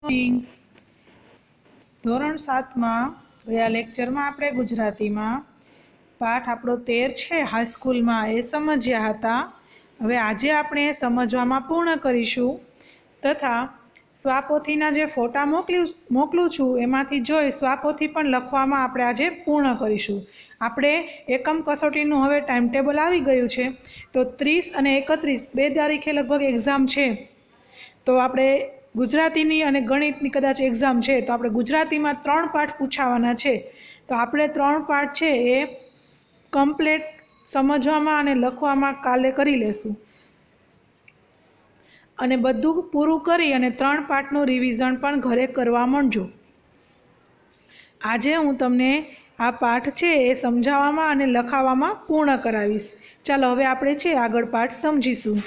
ધોરણ 7માં ગયા લેક્ચરમાં આપણે ગુજરાતીમાં પાઠ આપણો 13 છે હાઈસ્કૂલમાં એ સમજ્યા હતા. હવે આજે આપણે સમજવામાં પૂર્ણ કરીશું તથા સ્વાપોથીના જે ફોટા મોકલું છું એમાંથી જોઈ સ્વાપોથી પણ લખવામાં આપણે આજે પૂર્ણ કરીશું. આપણે એકમ કસોટીનું હવે ટાઈમ ટેબલ આવી ગયું છે તો 30 અને 31 2 તારીખે લગભગ એક્ઝામ છે. તો આપણે ગુજરાતીની અને ગણિતની કદાચ એક્ઝામ છે તો આપણે ગુજરાતીમાં 3 પાઠ પૂછાવાના છે. તો આપણે 3 પાઠ છે એ કમ્પ્લીટ સમજવામાં અને લખવામાં કાલે કરી લેશું અને બધું પૂરું કરી અને 3 પાઠનું રિવિઝન પણ ઘરે કરવા માંડજો. આજે હું તમને આ પાઠ છે એ સમજાવવામાં અને લખાવવામાં પૂર્ણ કરાવીશ. ચાલો હવે આપણે છે આગળ પાઠ સમજીશું.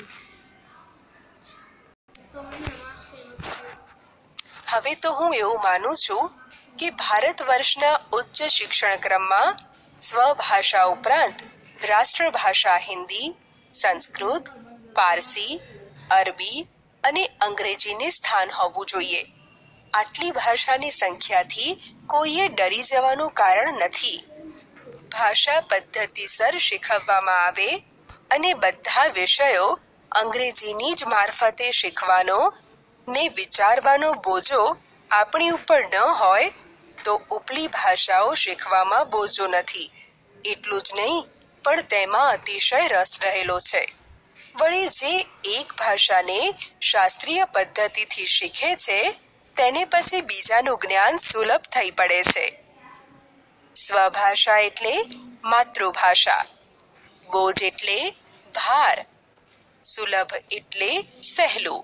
હવે તો હું એવું માનું છું કે ભારત વર્ષના ઉચ્ચ શિક્ષણ ક્રમમાં સ્વભાષા ઉપરાંત રાષ્ટ્રભાષા હિન્દી, સંસ્કૃત, પારસી, અરબી અને અંગ્રેજીને સ્થાન હોવું જોઈએ. આટલી ભાષાની સંખ્યાથી કોઈએ ડરી જવાનું કારણ નથી. ભાષા પદ્ધતિસર શીખવવામાં આવે અને બધા વિષયો અંગ્રેજીની જ મારફતે શીખવાનો ને વિચારવાનો બોજો આપણી ઉપર ન હોય તો ઉપલી ભાષાઓ શીખવામાં બોજો નથી. એટલું જ નહીં પણ તેમાં અતિશય રસ રહેલો છે. વળી જે એક ભાષાને શાસ્ત્રીય પદ્ધતિથી શીખે છે તેને પછી બીજાનું જ્ઞાન સુલભ થઈ પડે છે. સ્વભાષા એટલે માતૃભાષા, બોજ એટલે ભાર, સુલભ એટલે સહેલું.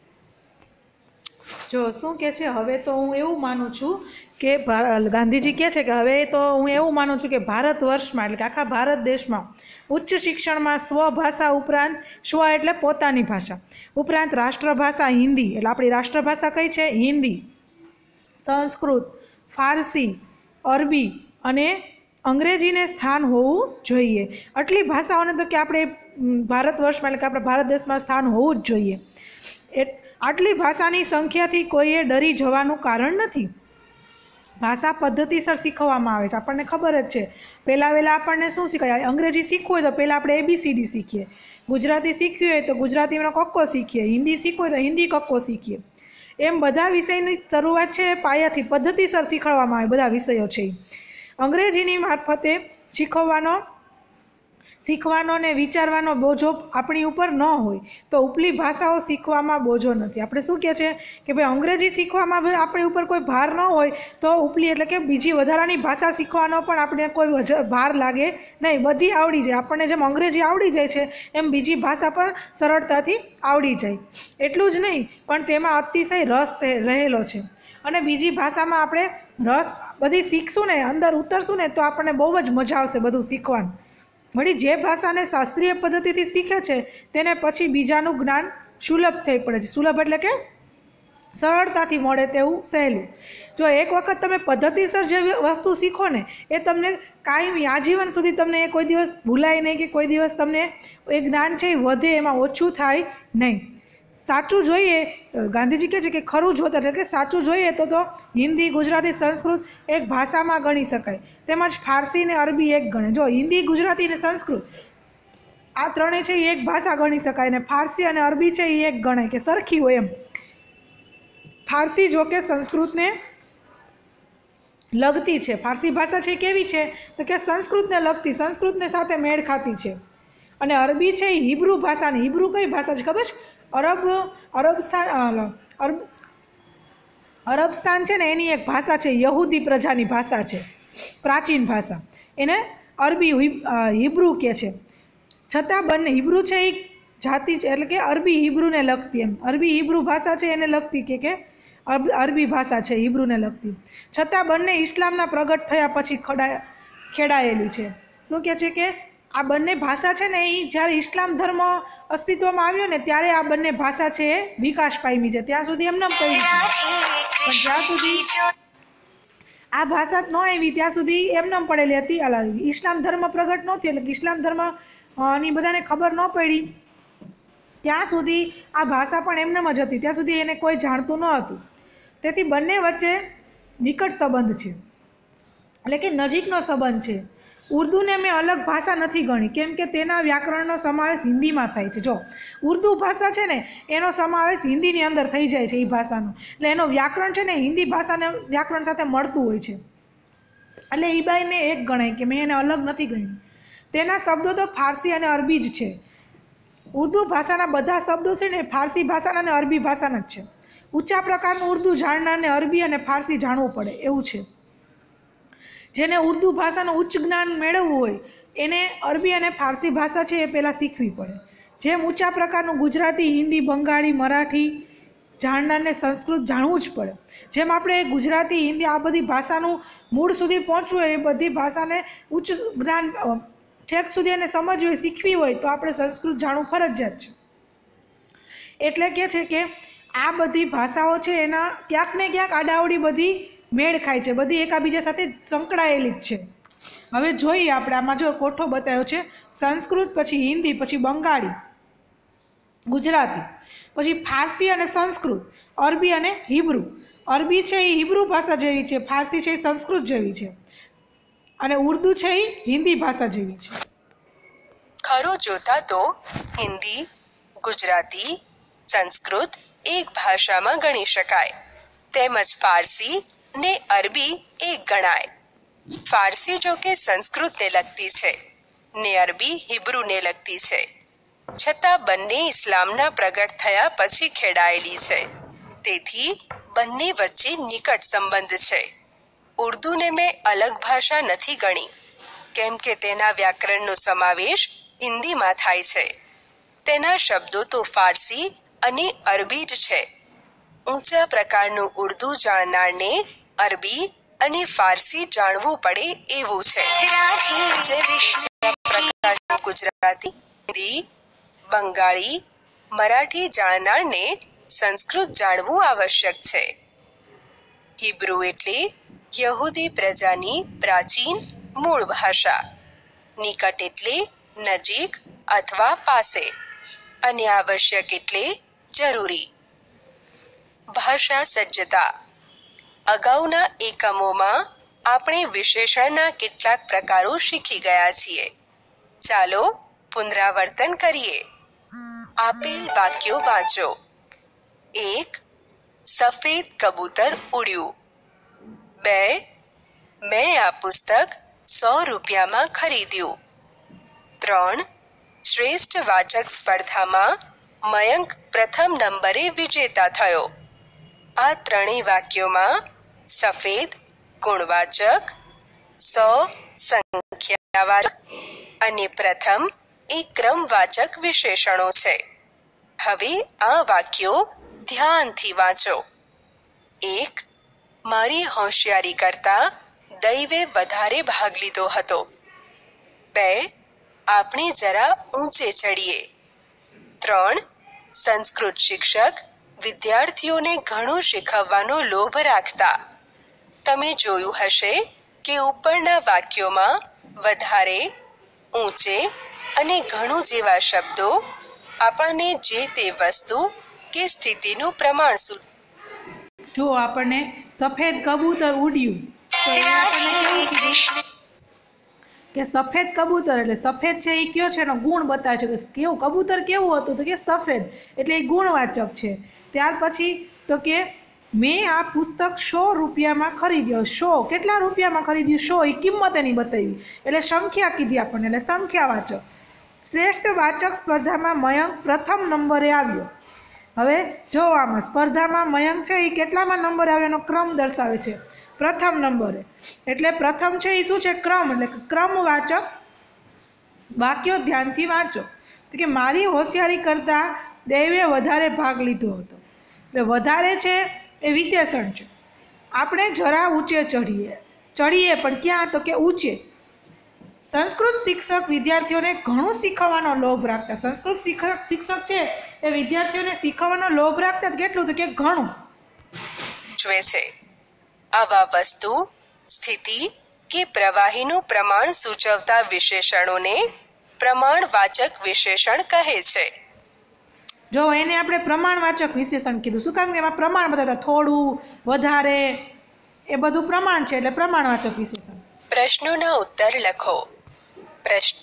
જો શું કહે છે, હવે તો હું એવું માનું છું કે ગાંધીજી કહે છે કે હવે તો હું એવું માનું છું કે ભારત વર્ષમાં એટલે કે આખા ભારત દેશમાં ઉચ્ચ શિક્ષણમાં સ્વભાષા ઉપરાંત સ્વ એટલે પોતાની ભાષા ઉપરાંત રાષ્ટ્રભાષા હિન્દી એટલે આપણી રાષ્ટ્રભાષા કઈ છે હિન્દી, સંસ્કૃત, ફારસી, અરબી અને અંગ્રેજીને સ્થાન હોવું જોઈએ. આટલી ભાષાઓને તો કે આપણે ભારત વર્ષમાં એટલે કે આપણા ભારત દેશમાં સ્થાન હોવું જ જોઈએ. આટલી ભાષાની સંખ્યાથી કોઈએ ડરી જવાનું કારણ નથી. ભાષા પદ્ધતિસર શીખવવામાં આવે છે. આપણને ખબર જ છે પહેલાં આપણને શું શીખવાય, અંગ્રેજી શીખવું હોય તો પહેલાં આપણે ABCD શીખીએ, ગુજરાતી શીખવી હોય તો ગુજરાતીનો કક્કો શીખીએ, હિન્દી શીખવું હોય તો હિન્દી કક્કો શીખીએ. એમ બધા વિષયની શરૂઆત છે પાયાથી પદ્ધતિસર શીખવવામાં આવે. બધા વિષયો છે અંગ્રેજીની મારફતે શીખવાનો ને વિચારવાનો બોજો આપણી ઉપર ન હોય તો ઉપલી ભાષાઓ શીખવામાં બોજો નથી. આપણે શું કહે છે કે ભાઈ અંગ્રેજી શીખવામાં આપણી ઉપર કોઈ ભાર ન હોય તો ઉપલી એટલે કે બીજી વધારાની ભાષા શીખવાનો પણ આપણે કોઈ ભાર લાગે નહીં. બધી આવડી જાય. આપણને જેમ અંગ્રેજી આવડી જાય છે એમ બીજી ભાષા પણ સરળતાથી આવડી જાય. એટલું જ નહીં પણ તેમાં અતિશય રસ રહેલો છે અને બીજી ભાષામાં આપણે રસ બધી શીખશું ને અંદર ઉતરશું ને તો આપણને બહુ જ મજા આવશે બધું શીખવાનું. વળી જે ભાષાને શાસ્ત્રીય પદ્ધતિથી શીખે છે તેને પછી બીજાનું જ્ઞાન સુલભ થઈ પડે છે. સુલભ એટલે કે સરળતાથી મળે તેવું સહેલું. જો એક વખત તમે પદ્ધતિસર જે વસ્તુ શીખો ને એ તમને કાયમી આજીવન સુધી તમને એ કોઈ દિવસ ભૂલાય નહીં કે કોઈ દિવસ તમને એ જ્ઞાન છે એ વધે, એમાં ઓછું થાય નહીં. સાચું જોઈએ ગાંધીજી કહે છે કે ખરું જોતા એટલે કે સાચું જોઈએ તો હિન્દી, ગુજરાતી, સંસ્કૃત એક ભાષામાં ગણી શકાય. તેમજ ફારસી ને અરબી એક ગણે. જો હિન્દી, ગુજરાતી ને સંસ્કૃત આ ત્રણેય છે એ એક ભાષા ગણી શકાય ને ફારસી અને અરબી છે એ એક ગણાય કે સરખી હોય એમ. ફારસી જો કે સંસ્કૃતને લગતી છે. ફારસી ભાષા છે કેવી છે તો કે સંસ્કૃતને લગતી, સંસ્કૃતને સાથે મેળ ખાતી છે. અને અરબી છે એ હિબ્રુ ભાષાની. હિબ્રુ કઈ ભાષા છે ખબર છે? અરબસ્તાન છે ને એની એક ભાષા છે, યહૂદી પ્રજાની ભાષા છે, પ્રાચીન ભાષા. એને અરબી હિબ્રુ કહે છે. છતાં બંને હિબ્રુ છે એ જાતિ છે એટલે કે અરબી હિબ્રુને લગતી એમ. અરબી હિબ્રુ ભાષા છે એને લગતી કે અરબી ભાષા છે હિબ્રુને લગતી. છતાં બંને ઇસ્લામના પ્રગટ થયા પછી ખેડાયેલી છે. શું કહે છે કે આ બંને ભાષા છે ને એ જ્યારે ઇસ્લામ ધર્મ અસ્તિત્વમાં આવ્યો ને ત્યારે આ બંને ભાષા છે એ વિકાસ પામી છે. ત્યાં સુધી એમ ન કહી પણ જ્યાં સુધી આ ભાષા ન આવી ત્યાં સુધી એમનેમ પડેલી હતી. ઇસ્લામ ધર્મ પ્રગટ નહોતી એટલે કે ઇસ્લામ ધર્મની બધાને ખબર ન પડી ત્યાં સુધી આ ભાષા પણ એમનેમ જ હતી, ત્યાં સુધી એને કોઈ જાણતું ન હતું. તેથી બંને વચ્ચે નિકટ સંબંધ છે, એટલે કે નજીકનો સંબંધ છે. ઉર્દૂને મેં અલગ ભાષા નથી ગણી, કેમ કે તેના વ્યાકરણનો સમાવેશ હિન્દીમાં થાય છે. જો ઉર્દૂ ભાષા છે ને એનો સમાવેશ હિન્દીની અંદર થઈ જાય છે એ ભાષાનો, એટલે એનો વ્યાકરણ છે ને હિન્દી ભાષાને વ્યાકરણ સાથે મળતું હોય છે, એટલે એ બાઈને એક ગણાય કે મેં એને અલગ નથી ગણી. તેના શબ્દો તો ફારસી અને અરબી જ છે. ઉર્દૂ ભાષાના બધા શબ્દો છે ને ફારસી ભાષાના અને અરબી ભાષાના જ છે. ઊંચા પ્રકારનું ઉર્દૂ જાણનારને અરબી અને ફારસી જાણવું પડે એવું છે. જેને ઉર્દૂ ભાષાનું ઉચ્ચ જ્ઞાન મેળવવું હોય એને અરબી અને ફારસી ભાષા છે એ પહેલાં શીખવી પડે. જેમ ઊંચા પ્રકારનું ગુજરાતી, હિન્દી, બંગાળી, મરાઠી જાણનારને સંસ્કૃત જાણવું જ પડે. જેમ આપણે ગુજરાતી, હિન્દી આ બધી ભાષાનું મૂળ સુધી પહોંચવું હોય, એ બધી ભાષાને ઉચ્ચ જ્ઞાન ઠેક સુધી એને સમજવી હોય, શીખવી હોય તો આપણે સંસ્કૃત જાણવું ફરજિયાત છે. એટલે કે છે કે આ બધી ભાષાઓ છે એના ક્યાંક ને ક્યાંક આડાવડી બધી મેળ ખાય છે, બધી એકાબીજા સાથે સંકળાયેલી જ છે. હવે જોઈએ આપણે આમાં જો કોઠો બતાવ્યો છે, સંસ્કૃત, પછી હિન્દી, પછી બંગાળી, ગુજરાતી, પછી ફારસી અને સંસ્કૃત, અરબી અને હિબ્રુ. અરબી છે એ હિબ્રુ ભાષા જેવી છે, ફારસી છે એ સંસ્કૃત જેવી છે, અને ઉર્દૂ છે એ હિન્દી ભાષા જેવી છે. ખરું જોતા તો હિન્દી, ગુજરાતી, સંસ્કૃત એક ભાષામાં ગણી શકાય, તેમજ ફારસી ને અરબી એક ગણાય. ફારસી જો કે સંસ્કૃતને લગતી છે ને અરબી હિબ્રુને લગતી છે, છતાં બંને ઇસ્લામના પ્રગટ થયા પછી ખેડાયેલી છે, તેથી બંને વચ્ચે નિકટ સંબંધ છે. ઉર્દૂને મેં અલગ ભાષા નથી ગણી, કેમ કે તેના વ્યાકરણનો સમાવેશ હિન્દીમાં થાય છે. તેના શબ્દો તો ફારસી અને અરબી જ છે. ઊંચા પ્રકારનું ઉર્દૂ જાણનારને અરબી અને ફારસી જાણવું પડે એવું છે. પ્રકારનું ગુજરાતી, હિન્દી, બંગાળી, મરાઠી જાણનારને સંસ્કૃત જાણવું આવશ્યક છે. હિબ્રુ એટલે યહૂદી પ્રજાની પ્રાચીન મૂળ ભાષા. નિકટ એટલે નજીક અથવા પાસે, અને આવશ્યક એટલે જરૂરી. ભાષા સજ્જતા. અગાઉના એકમોમાં આપણે વિશેષણના કેટલાક પ્રકારો શીખી ગયા છીએ. ચાલો પુનરાવર્તન કરીએ. આપેલ વાક્યો વાંચો. 1. સફેદ કબૂતર ઉડ્યું. 2. મેં આ પુસ્તક 100 રૂપિયામાં ખરીદ્યું. 3. શ્રેષ્ઠ વાચક સ્પર્ધામાં મયંક પ્રથમ નંબરે વિજેતા થયો. આ ત્રણેય વાક્યોમાં સફેદ ગુણવાચક, 100 સંખ્યાવાચક અને પ્રથમ એ ક્રમવાચક વિશેષણો છે. હવે આ વાક્યો ધ્યાનથી વાંચો. 1. મારી હોશિયારી કરતા દૈવે વધારે ભાગ લીધો હતો. 2. આપણે જરા ઊંચે ચડીએ. 3. સંસ્કૃત શિક્ષક વિદ્યાર્થીઓને ઘણું શીખવવાનો લોભ રાખતા. તમે જોયું હશે કે ઉપરના વાક્યોમાં વધારે, ઊંચે અને ઘણું જેવા શબ્દો આપણને જે તે વસ્તુ કે સ્થિતિનું પ્રમાણ જો આપણને સફેદ કબૂતર ઉડ્યું તો એ આપણને કેવું કીધું કે સફેદ કબૂતર એટલે સફેદ છે એ કયો છે એનો ગુણ બતાવે છે કે કેવું કબૂતર કેવું હતું તો કે સફેદ, એટલે એ ગુણવાચક છે. ત્યાર પછી તો કે મેં આ પુસ્તક 100 રૂપિયામાં ખરીદ્યો. 100 કેટલા રૂપિયામાં ખરીદ્યું? 100 એ કિંમત એની બતાવી, એટલે સંખ્યા કીધી આપણને, એટલે સંખ્યાવાચક. શ્રેષ્ઠ વાચક સ્પર્ધામાં મયંક પ્રથમ નંબરે આવ્યો. હવે જો આમાં સ્પર્ધામાં મયંક છે એ કેટલામાં નંબરે આવ્યો એનો ક્રમ દર્શાવે છે, પ્રથમ નંબરે. એટલે પ્રથમ છે એ શું છે? ક્રમ, એટલે ક્રમવાચક વાક્યો ધ્યાનથી વાંચો. તો કે મારી હોશિયારી કરતાં દૈવે વધારે ભાગ લીધો હતો. એટલે વધારે છે એ વિશેષણ છે. આપણે જરા ઊંચે ચડીએ પણ ક્યાં? તો કે ઊંચે. સંસ્કૃત શિક્ષક વિદ્યાર્થીઓને ઘણું શીખવવાનો લોભ રાખતા. સંસ્કૃત શિક્ષક છે એ વિદ્યાર્થીઓને શીખવવાનો લોભ રાખતા. કેટલું? તો કે ઘણું. સૂચવે છે. આવા વસ્તુ, સ્થિતિ કે પ્રવાહીનું પ્રમાણ સૂચવતા વિશેષણોને પ્રમાણવાચક વિશેષણ કહે છે. જો એને આપણે પ્રમાણવાચક વિશેષણ કીધું. શું કામ કે એમાં પ્રમાણ બતાવતા, થોડું, વધારે, એ બધું પ્રમાણ છે એટલે પ્રમાણવાચક વિશેષણ. પ્રશ્નોના ઉત્તર લખો. પ્રશ્ન: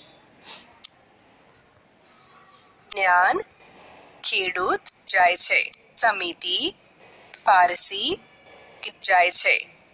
જ્ઞાન, ખેડૂત જાય છે. સમિતિ, ફારસી જાય છે.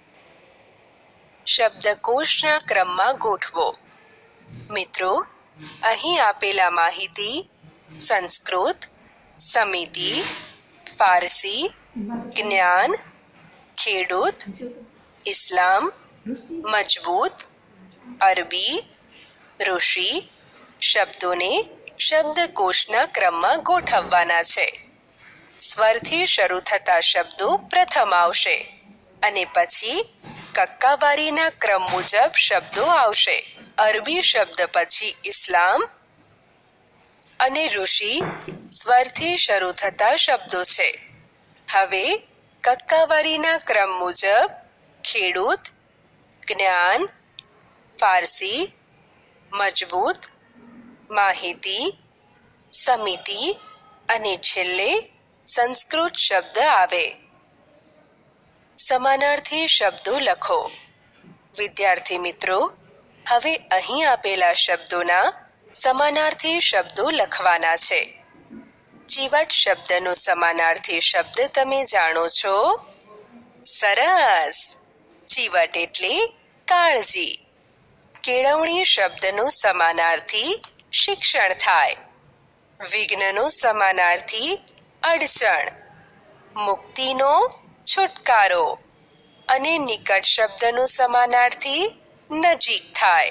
શબ્દકોશના ક્રમમાં ગોઠવો. મિત્રો, અહીં આપેલા માહિતી સંસ્કૃત, સમિતિ, ફારસી, જ્ઞાન, ખેડૂત, ઇસ્લામ, મજબૂત, અરબી, ઋષિ શબ્દોને શબ્દકોશના ક્રમમાં ગોઠવવાના છે. સ્વરથી શરૂ થતા શબ્દો પ્રથમ આવશે અને પછી કક્કાવારીના ક્રમ મુજબ શબ્દો આવશે. અરબી શબ્દ પછી ઇસ્લામ અને ઋષિ સ્વરથી શરૂ થતા શબ્દો છે. હવે કક્કાવારીના ક્રમ મુજબ ખેડૂત, જ્ઞાન, ફારસી, મજબૂત, માહિતી, સમિતિ અને છેલ્લે સંસ્કૃત શબ્દ આવે. સમાનાર્થી શબ્દો લખો. વિદ્યાર્થી મિત્રો, હવે અહીં આપેલા શબ્દોના સમાનાર્થી શબ્દો લખવાના છે. ચીવટ શબ્દનો સમાનાર્થી શબ્દ તમે જાણો છો? સરસ! ચીવટ એટલે કાળજી. કેળવણી શબ્દનો સમાનાર્થી શિક્ષણ થાય. વિઘ્નનો સમાનાર્થી અડચણ. મુક્તિનો છુટકારો. અને નિકટ શબ્દનો સમાનાર્થી નજીક થાય.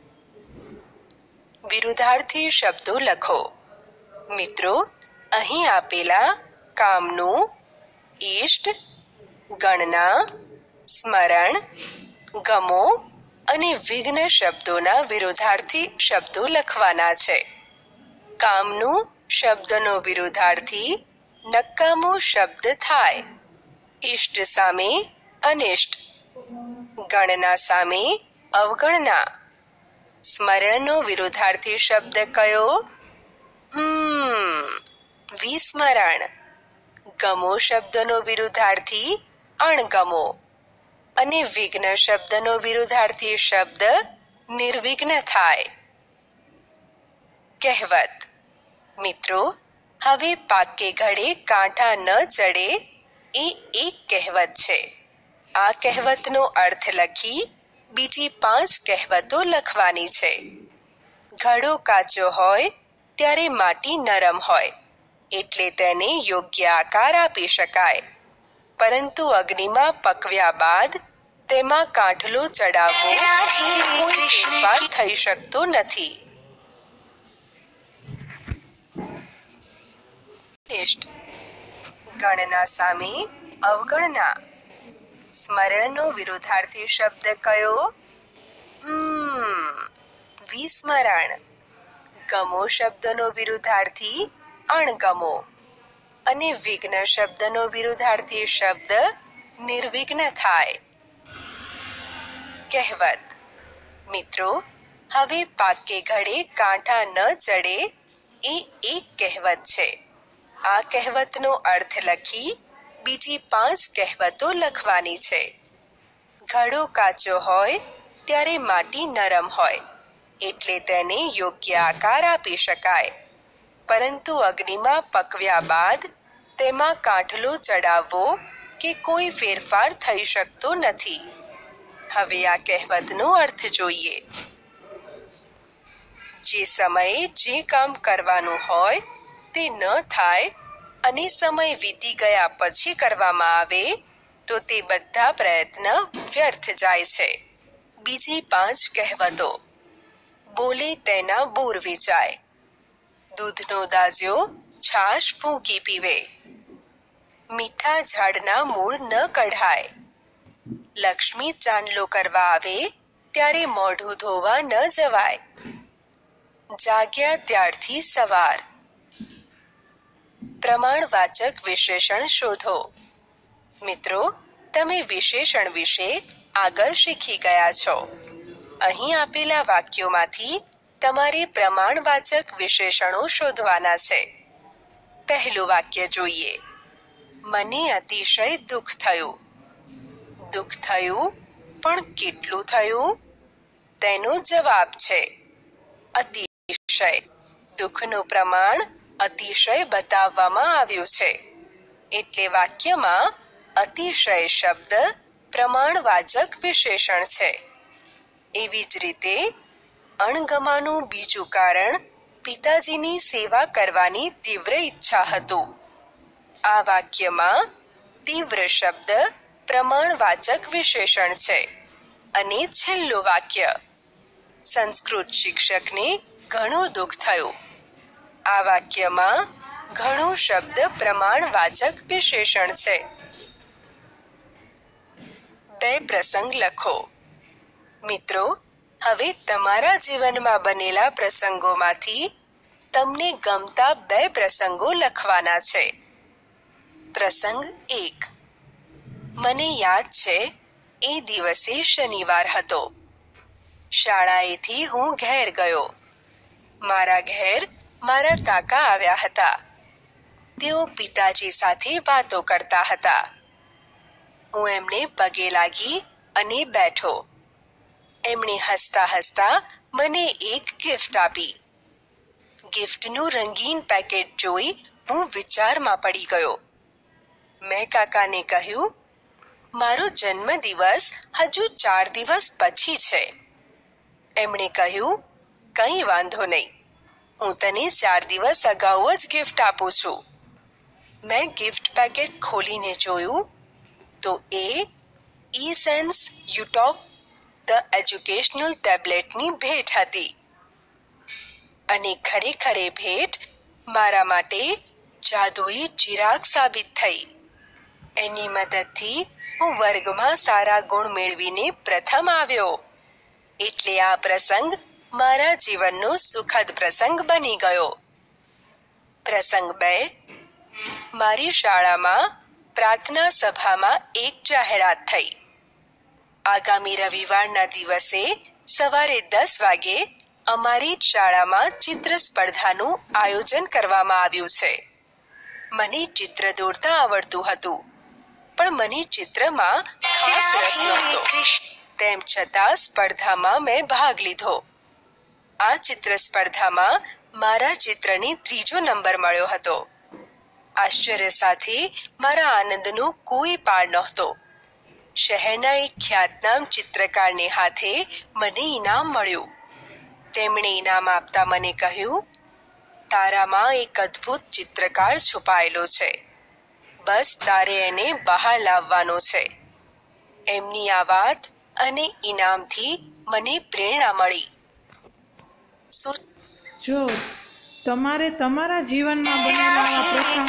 વિરુદ્ધાર્થી શબ્દો લખો. મિત્રો, અહીં આપેલા કામનું, ઈષ્ટ, ગણના, સ્મરણ, ગમો અને વિઘ્ન શબ્દોના વિરોધાર્થી શબ્દો લખવાના છે. કામનું શબ્દનો વિરોધાર્થી નકામો શબ્દ થાય. ઈષ્ટ સામે અનિષ્ટ. ગણના સામે અવગણના. સ્મરણનો વિરોધાર્થી શબ્દ કયો? વિસ્મરણ. ગમો શબ્દનો વિરોધાર્થી અણગમો. અને વિઘ્ન શબ્દનો વિરોધાર્થી શબ્દ નિર્વિઘ્ન થાય. કહેવત. મિત્રો, હવે પાકે ઘડે કાંઠા ન ચડે એ એક કહેવત છે. આ કહેવતનો અર્થ લખી બીજી 5 કહેવતો લખવાની છે. ઘડો કાચો હોય ત્યારે માટી નરમ હોય એટલે તેને યોગ્ય આકાર આપી શકાય, પરંતુ અગ્નિમાં પકવ્યા બાદ તેમાં કાંઠલો ચડાવવો કે કોઈ ફેરફાર થઈ શકતો નથી. ગણના સામે અવગણના. સ્મરણનો વિરોધાર્થી શબ્દ કયો? વિસ્મરણ. ગમો શબ્દનો વિરોધાર્થી અણગમો. અને વિઘ્ન શબ્દનો વિરોધાર્થી શબ્દ નિર્વિઘ્ન થાય. કહેવત. મિત્રો, હવે પાકે ઘડે કાંઠા ન ચડે એ એક કહેવત છે. આ કહેવતનો અર્થ લખી બીજી 5 કહેવતો લખવાની છે. ઘડો કાચો હોય ત્યારે માટી નરમ હોય એટલે તેને યોગ્ય આકાર આપી શકાય, પરંતુ અગ્નિમાં પકવ્યા બાદ તેમાં કાંઠલો ચડાવવો કે કોઈ ફેરફાર થઈ શકતો નથી. હવે આ કહેવતનો અર્થ જોઈએ. જે સમયે જે કામ કરવાનું હોય તે ન થાય અને સમય વીતી ગયા પછી કરવામાં આવે તો તે બધા પ્રયત્ન વ્યર્થ જાય છે. બીજી 5 કહેવતો. બોલે તેના બોર વેચાય. દૂધનો દાજ્યો છાશ ફૂંકી પીવે. મીઠા ઝાડના મૂળ ન કઢાય. લક્ષ્મી ચાંદલો કરવા આવે ત્યારે મોઢું ધોવા ન જવાય. જાગ્યા ત્યારથી સવાર. પ્રમાણવાચક વિશેષણ શોધો. મિત્રો, તમે વિશેષણ વિશે આગળ શીખી ગયા છો. અહીં આપેલા વાક્યોમાંથી તમારે પ્રમાણવાચક વિશેષણો શોધવાના છે. પહેલું વાક્ય જોઈએ. મને અતિશય દુઃખ થયું. દુઃખ થયું, પણ કેટલું થયું? તેનો જવાબ છે અતિશય. દુઃખનું પ્રમાણ અતિશય બતાવવામાં આવ્યું છે, એટલે વાક્યમાં અતિશય શબ્દ પ્રમાણવાચક વિશેષણ છે. એવી જ રીતે અણગમાનું બીજું કારણ પિતાજીની સેવા કરવાની તીવ્ર ઈચ્છા હતું. આ વાક્યમાં તીવ્ર શબ્દ પ્રમાણવાચક વિશેષણ છે. અને છેલ્લું વાક્ય, સંસ્કૃત શિક્ષકને ઘણું દુઃખ થયું. આ વાક્યમાં ઘણું શબ્દ પ્રમાણવાચક વિશેષણ છે. બે પ્રસંગ લખો. મિત્રો, હવે તમારા જીવનમાં બનેલા પ્રસંગોમાંથી તમને ગમતા બે પ્રસંગો લખવાના છે. પ્રસંગ 1. મને યાદ છે, એ દિવસે શનિવાર હતો. શાળાએથી હું ઘેર ગયો. મારા ઘેર મારા કાકા આવ્યા હતા. તેઓ પિતાજી સાથે વાતો કરતા હતા. હું એમને પગે લાગી અને બેઠો. એમણે હસતા હસતા મને એક ગિફ્ટ આપી. ગિફ્ટનું રંગીન પેકેટ જોઈ હું વિચારમાં પડી ગયો. મેં કાકાને કહ્યું, મારો જન્મદિવસ હજુ 4 દિવસ પછી છે. એમણે કહ્યું, કંઈ વાંધો નહીં, હું તને 4 દિવસ અગાઉ જ ગિફ્ટ આપું છું. મેં ગિફ્ટ પેકેટ ખોલીને જોયું તો એ ઈ-સેન્સ યુટોપ ધ એજ્યુકેશનલ ટેબ્લેટની ભેટ હતી. અને ખરેખર એ ભેટ મારા માટે જાદુઈ ચિરાગ સાબિત થઈ. એની મદદથી હું વર્ગમાં સારા ગુણ મેળવીને પ્રથમ આવ્યો. એટલે આ પ્રસંગ મારા જીવનનો સુખદ પ્રસંગ બની ગયો. પ્રસંગ 2. મારી શાળામાં પ્રાર્થના સભામાં એક જાહેરાત થઈ. આગામી રવિવારના દિવસે સવારે 10 વાગે અમારી શાળામાં ચિત્ર સ્પર્ધાનું આયોજન કરવામાં આવ્યું છે. મને ચિત્ર દોરતા આવડતું હતું, પણ મને ચિત્રમાં ખાસ રસ નહોતો. તેમ છતાં સ્પર્ધામાં મેં ભાગ લીધો. આ ચિત્ર સ્પર્ધામાં મારા ચિત્રને 3જો નંબર મળ્યો હતો. આશ્ચર્ય સાથે મારા આનંદનો કોઈ પાર નહોતો. શહેરના એક ખ્યાતનામ ચિત્રકારને હાથે મને ઇનામ મળ્યું. તેમણે ઇનામ આપતા મને કહ્યું, તારામાં એક અદ્ભુત ચિત્રકાર છુપાયેલો છે. બસ તારે એને બહાર લાવવાનો છે. એમની આ વાત અને ઇનામથી મને પ્રેરણા મળી. જો તમારે તમારા જીવનમાં બનેલા આવા પ્રસંગ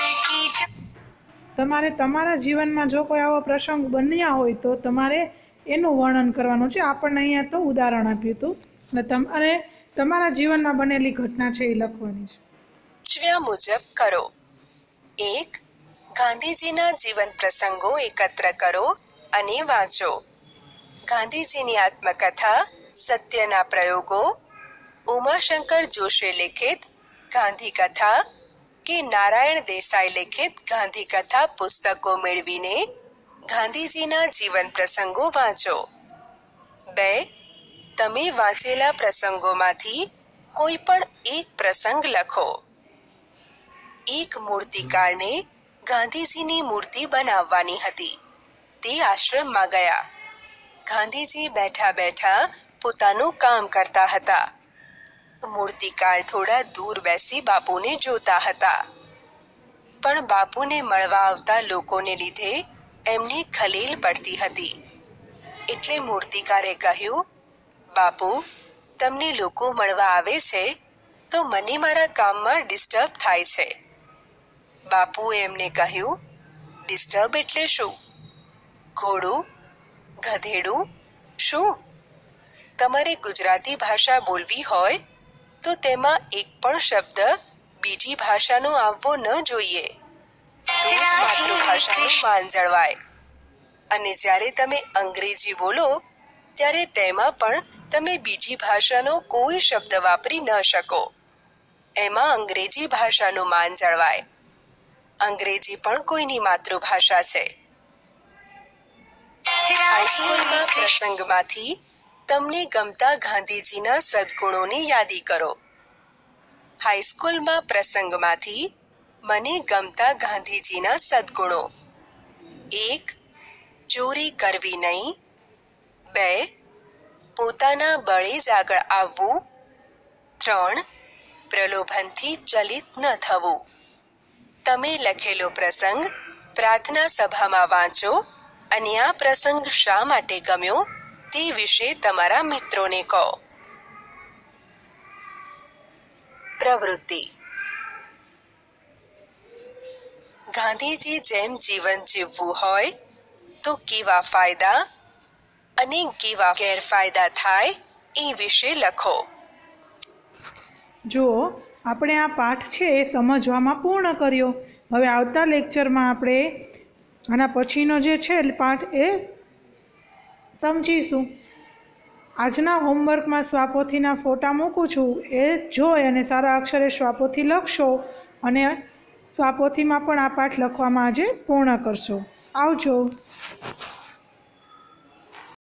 જો કોઈ આવો પ્રસંગ બન્યા હોય તો તમારે એનું વર્ણન કરવાનું છે. આપણને અહીંયા તો ઉદાહરણ આપ્યું હતું, અને તમારે તમારા જીવનમાં બનેલી ઘટના છે એ લખવાની છે. સૂચવ્યા મુજબ કરો. 1. ગાંધીજીના જીવન પ્રસંગો એકત્ર કરો અને વાંચો. ગાંધીજીની આત્મકથા સત્યના પ્રયોગો, ઉમાશંકર જોશી લિખિત ગાંધી કથા કે નારાયણ દેસાઈ લિખિત ગાંધી કથા પુસ્તકો મેળવીને ગાંધીજીના જીવન પ્રસંગો વાંચો. 2. તમે વાંચેલા પ્રસંગોમાંથી કોઈ પણ એક પ્રસંગ લખો. એક મૂર્તિકારને ગાંધીજીની મૂર્તિ બનાવવાની હતી. તે આશ્રમમાં ગયા. ગાંધીજી બેઠા બેઠા પોતાનું કામ કરતા હતા. મૂર્તિકાર થોડા દૂર બેસી બાપુને જોતા હતા. પણ બાપુને મળવા આવતા લોકોને લીધે એમને ખલેલ પડતી હતી. એટલે મૂર્તિકારે કહ્યું, બાપુ, તમને લોકો મળવા આવે છે તો મને મારા કામમાં ડિસ્ટર્બ થાય છે. બાપુએ એમને કહ્યું, ડિસ્ટર્બ એટલે શું? ઘોડું, ગધેડું, શું? તમારે ગુજરાતી ભાષા બોલવી હોય તો તેમાં એક પણ શબ્દ બીજી ભાષાનો આવવો ન જોઈએ. તો જ માતૃભાષાનું માન જળવાય. અને જ્યારે તમે અંગ્રેજી બોલો ત્યારે તેમાં પણ તમે બીજી ભાષાનો કોઈ શબ્દ વાપરી ન શકો. એમાં અંગ્રેજી ભાષાનું માન જળવાય. અંગ્રેજી પણ કોઈની માતૃભાષા છે. હાઈસ્કૂલમાં પ્રસંગમાંથી તમને ગમતા ગાંધીજીના સદ્ગુણોની યાદી કરો. હાઈસ્કૂલમાં પ્રસંગમાંથી મને ગમતા ગાંધીજીના સદ્ગુણો: 1. ચોરી કરવી નહીં. 2. પોતાના બળે જ આગળ આવવું. 3. પ્રલોભનથી ચલિત ન થવું. તમે લખેલો પ્રસંગ પ્રાર્થના સભામાં વાંચો અને આ પ્રસંગ શા માટે ગમ્યો તે વિશે તમારા મિત્રોને કહો. પ્રવૃત્તિ: ગાંધીજી જેમ જીવન જીવવું હોય તો કેવા ફાયદા અને કેવા ગેરફાયદા થાય એ વિશે લખો. જો આપણે આ પાઠ છે એ સમજવામાં પૂર્ણ કર્યો. હવે આવતા લેક્ચરમાં આપણે આના પછીનો જે છે પાઠ એ સમજીશું. આજના હોમવર્કમાં સ્વાપોથીના ફોટા મૂકું છું, એ જોઈ અને સારા અક્ષરે સ્વાપોથી લખશો અને સ્વાપોથીમાં પણ આ પાઠ લખવામાં આજે પૂર્ણ કરશો. આવજો.